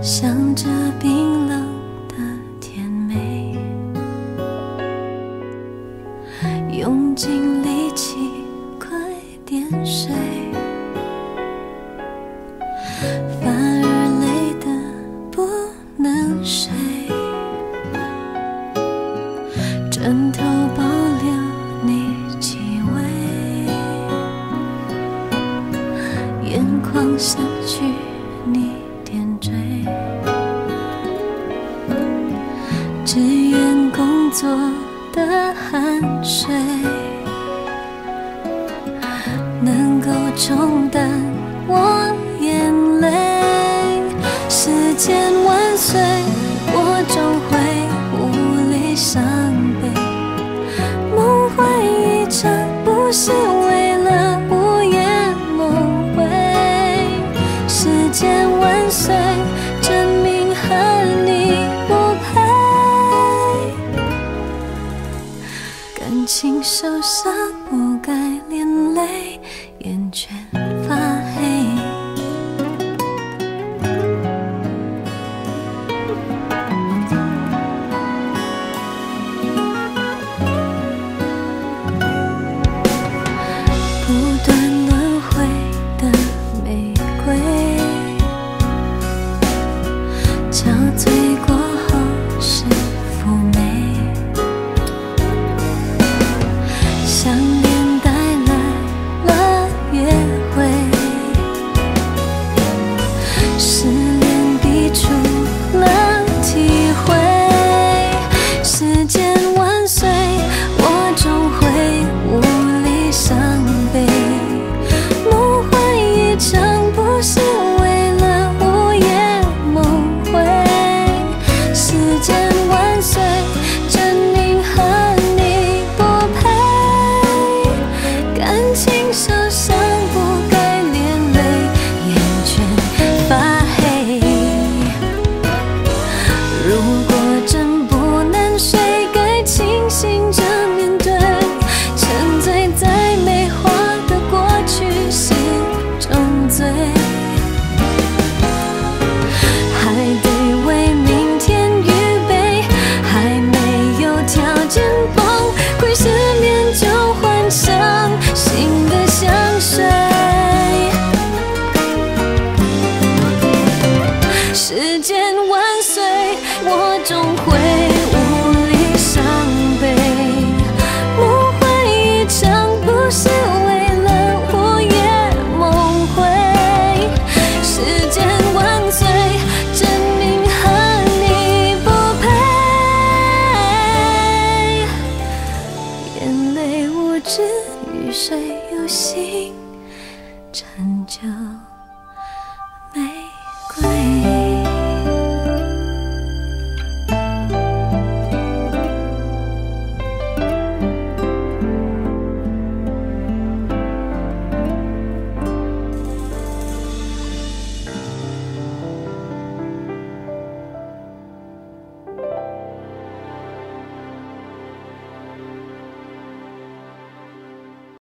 想着冰冷的甜美，用尽力气快点睡，反而累得不能睡，枕头保留你气味，眼眶散去你点缀，只愿工作的汗水能够冲淡我眼泪。时间万岁，我终会无力伤悲，梦回一场不是为了午夜梦回。时间万岁，证明和你不配，感情受伤不该连累，眼圈发黑。不断轮回的玫瑰，憔悴过后是妩媚，想念带来了约会，失恋逼出了体会。时间万岁，我终会无力伤悲，梦回一场不是为了午夜梦回。时间万岁，证明和你不配，感情受伤不该连累，眼圈发黑。如果真不能睡，该清醒着面对，沉醉在美化的过去是种罪，还得为明天预备，还没有条件崩溃，失眠就换上新的香水。时间万岁，我终会无力伤悲，梦回一场不是为了午夜梦回。时间万岁，证明和你不配，眼泪无知，雨水有心，成就玫瑰。